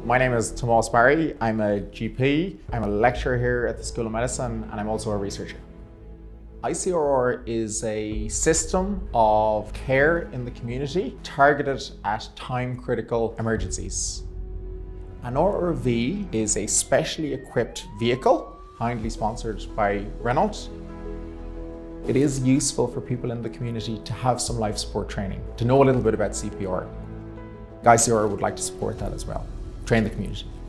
My name is Tomás Barry. I'm a GP. I'm a lecturer here at the School of Medicine, and I'm also a researcher. ICRR is a system of care in the community targeted at time-critical emergencies. An RRV is a specially equipped vehicle, kindly sponsored by Renault. It is useful for people in the community to have some life support training, to know a little bit about CPR. ICRR would like to support that as well, train the community.